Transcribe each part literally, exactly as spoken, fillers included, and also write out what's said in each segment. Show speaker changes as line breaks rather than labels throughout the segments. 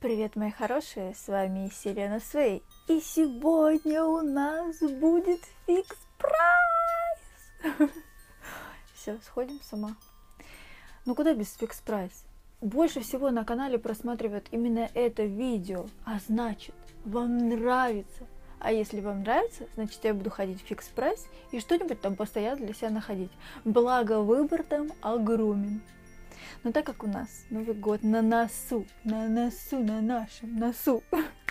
Привет, мои хорошие, с вами Селена Свей, и сегодня у нас будет фикс прайс. Все, сходим с ума. Ну куда без фикс прайс? Больше всего на канале просматривают именно это видео, а значит, вам нравится. А если вам нравится, значит, я буду ходить в фикс прайс и что-нибудь там постоянно для себя находить. Благо выбор там огромен. Но так как у нас Новый год на носу, на носу, на нашем носу.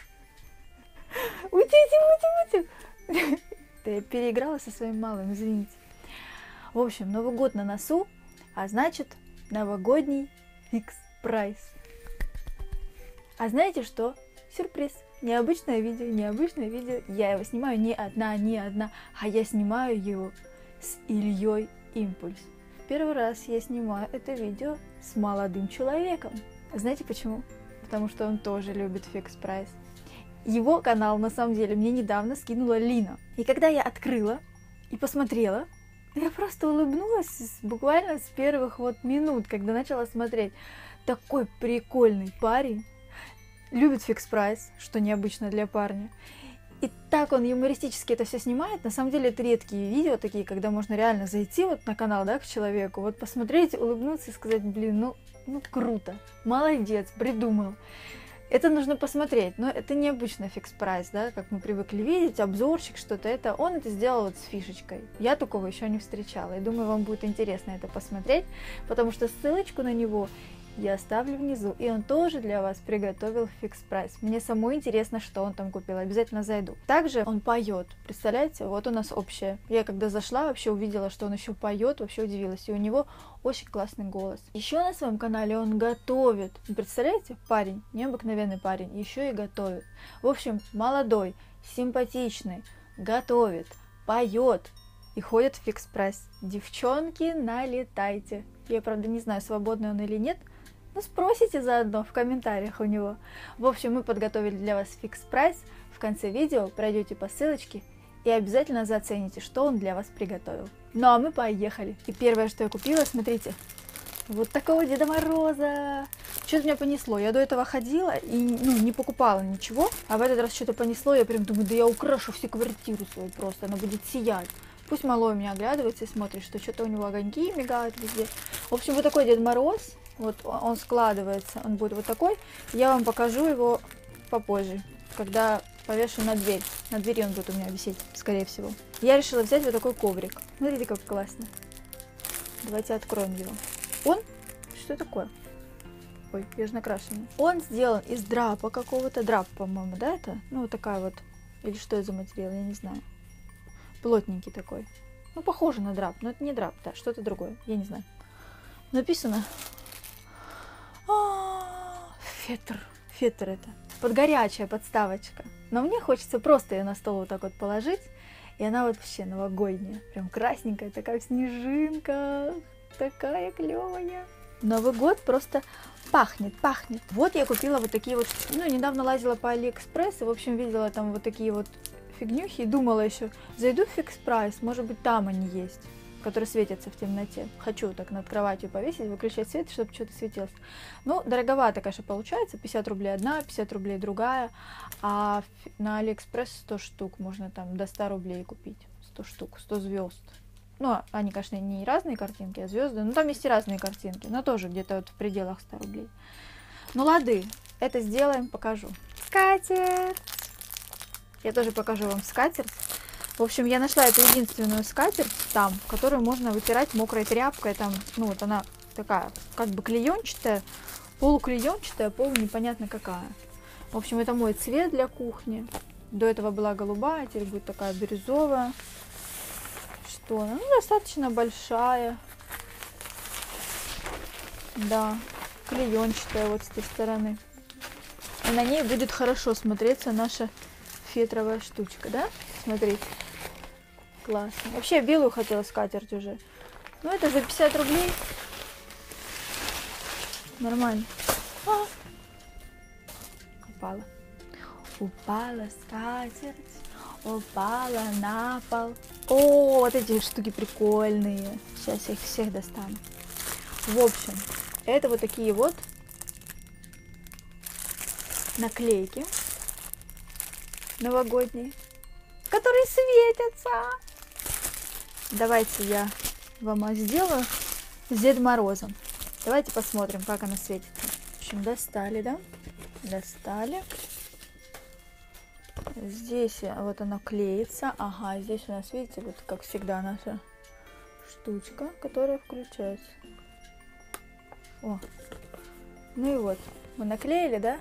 Утите, утите, утите. Да я переиграла со своим малым, извините. В общем, Новый год на носу, а значит, новогодний фикс прайс. А знаете что? Сюрприз. Необычное видео, необычное видео. Я его снимаю не одна, не одна, а я снимаю его с Ильей Импульс. Первый раз я снимаю это видео с молодым человеком. Знаете почему? Потому что он тоже любит фикс прайс. Его канал, на самом деле, мне недавно скинула Лина. И когда я открыла и посмотрела, я просто улыбнулась буквально с первых вот минут, когда начала смотреть. Такой прикольный парень. Любит фикс прайс, что необычно для парня. И так он юмористически это все снимает. На самом деле это редкие видео такие, когда можно реально зайти вот на канал, да, к человеку, вот посмотреть, улыбнуться и сказать, блин, ну, ну круто, молодец, придумал. Это нужно посмотреть, но это необычно фикс прайс, да, как мы привыкли видеть, обзорчик, что-то это. Он это сделал вот с фишечкой. Я такого еще не встречала. И думаю, вам будет интересно это посмотреть, потому что ссылочку на него я оставлю внизу, и он тоже для вас приготовил фикс прайс. Мне самой интересно, что он там купил, обязательно зайду. Также он поет, представляете, вот у нас общее. Я когда зашла, вообще увидела, что он еще поет, вообще удивилась, и у него очень классный голос. Еще на своем канале он готовит, представляете, парень, необыкновенный парень, еще и готовит. В общем, молодой, симпатичный, готовит, поет и ходит в фикс прайс. Девчонки, налетайте. Я, правда, не знаю, свободный он или нет. Ну, спросите заодно в комментариях у него. В общем, мы подготовили для вас фикс прайс. В конце видео пройдете по ссылочке и обязательно зацените, что он для вас приготовил. Ну, а мы поехали. И первое, что я купила, смотрите, вот такого Деда Мороза. Что-то меня понесло. Я до этого ходила и ну, не покупала ничего. А в этот раз что-то понесло. Я прям думаю, да я украшу всю квартиру свою просто. Она будет сиять. Пусть малой у меня оглядывается и смотрит, что что-то у него огоньки мигают везде. В общем, вот такой Дед Мороз. Вот он складывается, он будет вот такой. Я вам покажу его попозже, когда повешу на дверь. На двери он будет у меня висеть, скорее всего. Я решила взять вот такой коврик. Смотрите, как классно. Давайте откроем его. Он? Что такое? Ой, я же накрашенный. Он сделан из драпа какого-то. Драп, по-моему, да, это? Ну, вот такая вот. Или что это за материал, я не знаю. Плотненький такой. Ну, похоже на драп, но это не драп, да, что-то другое, я не знаю. Написано... Фетр. Фетр это. Под горячая подставочка. Но мне хочется просто ее на стол вот так вот положить. И она вот вообще новогодняя. Прям красненькая, такая в снежинках. Такая клевая. Новый год просто пахнет, пахнет. Вот я купила вот такие вот... Ну, недавно лазила по Алиэкспресс и, в общем, видела там вот такие вот фигнюхи. И думала еще, зайду в фикс прайс, может быть, там они есть, которые светятся в темноте. Хочу так над кроватью повесить, выключать свет, чтобы что-то светилось. Ну, дороговато, конечно, получается. пятьдесят рублей одна, пятьдесят рублей другая. А на Алиэкспресс сто штук можно там до ста рублей купить. сто штук, сто звезд. Ну, они, конечно, не разные картинки, а звезды. Но там есть и разные картинки. Но тоже где-то вот в пределах ста рублей. Ну, лады. Это сделаем, покажу. Скатерть! Я тоже покажу вам скатерть. В общем, я нашла эту единственную скатерть там, которую можно вытирать мокрой тряпкой. Там, ну вот она такая, как бы клеенчатая, полуклеенчатая, полу непонятно какая. В общем, это мой цвет для кухни. До этого была голубая, теперь будет такая бирюзовая. Что она? Ну, достаточно большая. Да, клеенчатая вот с этой стороны. И на ней будет хорошо смотреться наша фетровая штучка, да? Смотрите. Классно. Вообще я белую хотела скатерть уже. Ну это за пятьдесят рублей. Нормально. А! Упала. Упала скатерть. Упала на пол. О, вот эти штуки прикольные. Сейчас я их всех достану. В общем, это вот такие вот наклейки новогодние, которые светятся. Давайте я вам сделаю с Дедом Морозом. Давайте посмотрим, как она светится. В общем, достали, да? Достали. Здесь вот она клеится. Ага, здесь у нас, видите, вот как всегда наша штучка, которая включается. О. Ну и вот, мы наклеили, да?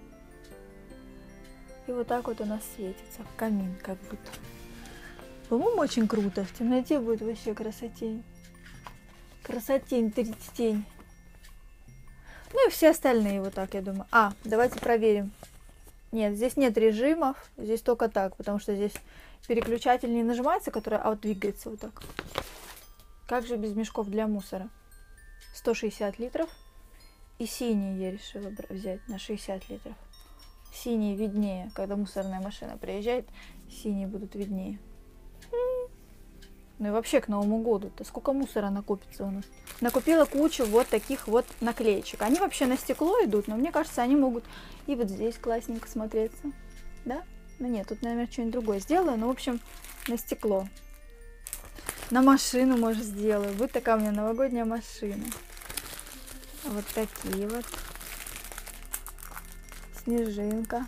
И вот так вот у нас светится камин, как будто. По-моему, очень круто. В темноте будет вообще красотень. Красотень, тридцать. Ну и все остальные вот так, я думаю. А, давайте проверим. Нет, здесь нет режимов. Здесь только так, потому что здесь переключатель не нажимается, который, а вот двигается вот так. Как же без мешков для мусора? сто шестьдесят литров. И синий я решила взять на шестьдесят литров. Синий виднее. Когда мусорная машина приезжает, синие будут виднее. Ну и вообще к Новому году-то сколько мусора накопится у нас. Накупила кучу вот таких вот наклеечек. Они вообще на стекло идут, но мне кажется, они могут и вот здесь классненько смотреться. Да? Ну нет, тут, наверное, что-нибудь другое сделаю. Ну, в общем, на стекло. На машину, может, сделаю. Будет такая у меня новогодняя машина. Вот такие вот. Снежинка.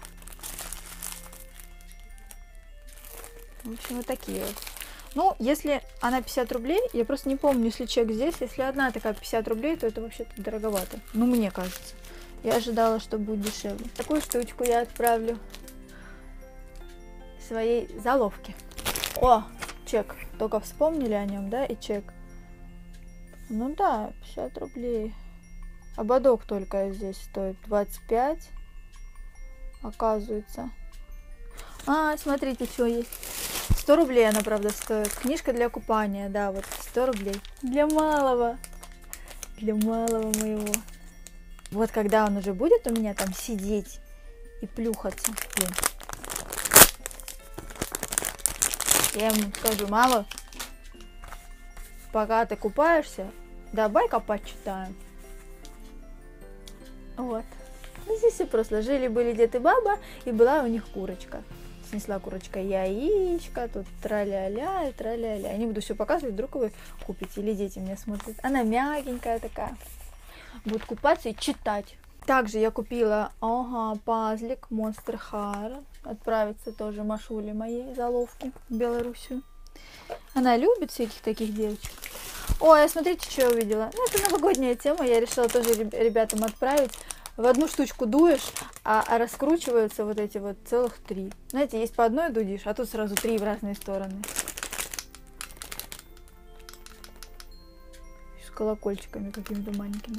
В общем, вот такие вот. Ну, если она пятьдесят рублей, я просто не помню, если чек здесь, если одна такая пятьдесят рублей, то это вообще-то дороговато. Ну, мне кажется. Я ожидала, что будет дешевле. Такую штучку я отправлю своей заловке. О, чек. Только вспомнили о нем, да, и чек. Ну да, пятьдесят рублей. Ободок только здесь стоит двадцать пять. Оказывается. А, смотрите, что есть. сто рублей она, правда, стоит. Книжка для купания, да, вот сто рублей. Для малого. Для малого моего. Вот когда он уже будет у меня там сидеть и плюхаться. Блин. Я ему скажу: мама, пока ты купаешься, давай-ка почитаем. Вот. Ну, здесь все просто. Жили-были дед и баба, и была у них курочка. Снесла курочка яичко, тут тра-ля-ля и тра-ля-ля. Я не буду все показывать, вдруг вы купите, или дети меня смотрят. Она мягенькая такая. Будут купаться и читать. Также я купила, ага, пазлик Monster High. Отправиться тоже Машуле моей заловки в Белоруссию. Она любит всяких таких девочек. Ой, а смотрите, что я увидела. Ну, это новогодняя тема, я решила тоже ребятам отправить. В одну штучку дуешь, а, а раскручиваются вот эти вот целых три. Знаете, есть по одной дудишь, а тут сразу три в разные стороны. С колокольчиками какими-то маленькими.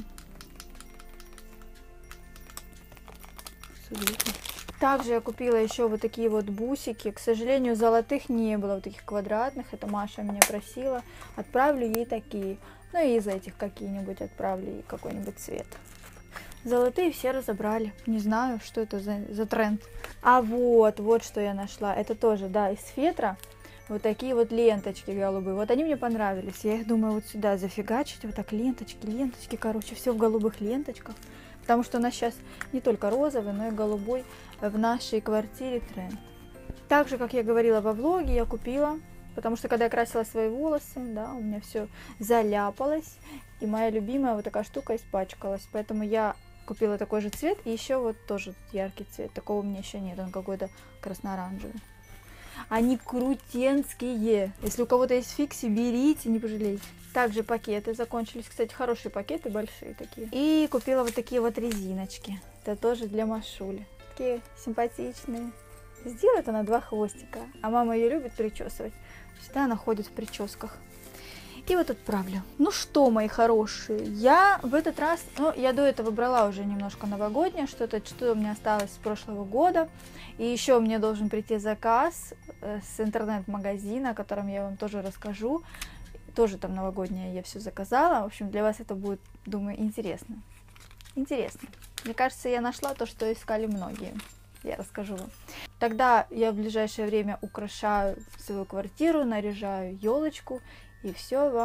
Также я купила еще вот такие вот бусики. К сожалению, золотых не было, вот таких квадратных. Это Маша меня просила. Отправлю ей такие. Ну и из этих какие-нибудь отправлю ей какой-нибудь цвет. Золотые все разобрали. Не знаю, что это за, за тренд. А вот, вот что я нашла. Это тоже, да, из фетра. Вот такие вот ленточки голубые. Вот они мне понравились. Я их думаю вот сюда зафигачить. Вот так ленточки, ленточки, короче, все в голубых ленточках. Потому что у нас сейчас не только розовый, но и голубой в нашей квартире тренд. Также, как я говорила во влоге, я купила, потому что когда я красила свои волосы, да, у меня все заляпалось. И моя любимая вот такая штука испачкалась. Поэтому я купила такой же цвет. И еще вот тоже яркий цвет. Такого у меня еще нет. Он какой-то красно-оранжевый. Они крутенские. Если у кого-то есть фикси, берите, не пожалейте. Также пакеты закончились. Кстати, хорошие пакеты, большие такие. И купила вот такие вот резиночки. Это тоже для Машули. Такие симпатичные. Сделает она два хвостика. А мама ее любит причесывать. Всегда она ходит в прическах. И вот отправлю. Ну что, мои хорошие, я в этот раз, ну, я до этого брала уже немножко новогоднее, что-то, что у меня осталось с прошлого года. И еще мне должен прийти заказ с интернет-магазина, о котором я вам тоже расскажу. Тоже там новогоднее я все заказала. В общем, для вас это будет, думаю, интересно. Интересно. Мне кажется, я нашла то, что искали многие. Я расскажу вам. Тогда я в ближайшее время украшаю свою квартиру, наряжаю елочку. И все вам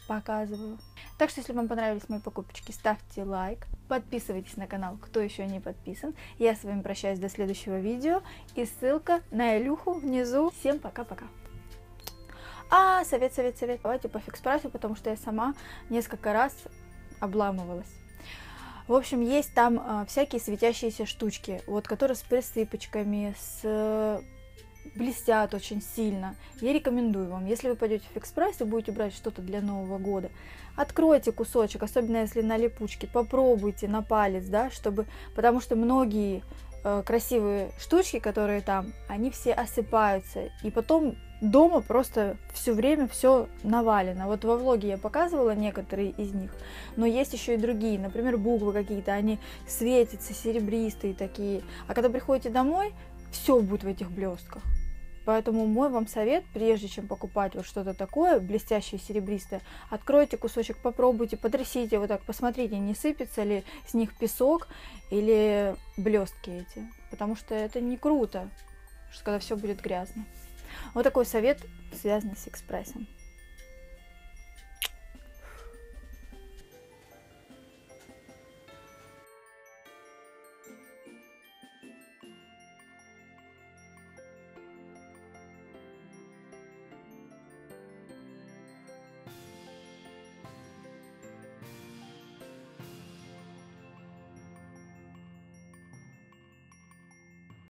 показываю. Так что, если вам понравились мои покупочки, ставьте лайк, подписывайтесь на канал, кто еще не подписан. Я с вами прощаюсь до следующего видео, и ссылка на Илюху внизу. Всем пока-пока. А, совет, совет, совет, давайте по фикс-прайсу, потому что я сама несколько раз обламывалась. В общем, есть там а, всякие светящиеся штучки, вот, которые с присыпочками, с... блестят очень сильно. Я рекомендую вам, если вы пойдете в фикс-прайс и будете брать что-то для Нового года, откройте кусочек, особенно если на липучке, попробуйте на палец, да, чтобы, потому что многие э, красивые штучки, которые там, они все осыпаются, и потом дома просто все время все навалено. Вот во влоге я показывала некоторые из них, но есть еще и другие, например, буквы какие-то, они светятся, серебристые такие, а когда приходите домой, все будет в этих блестках. Поэтому мой вам совет, прежде чем покупать вот что-то такое блестящее, серебристое, откройте кусочек, попробуйте, потрясите вот так, посмотрите, не сыпется ли с них песок или блестки эти. Потому что это не круто, что когда все будет грязно. Вот такой совет, связанный с фикс-прайсом.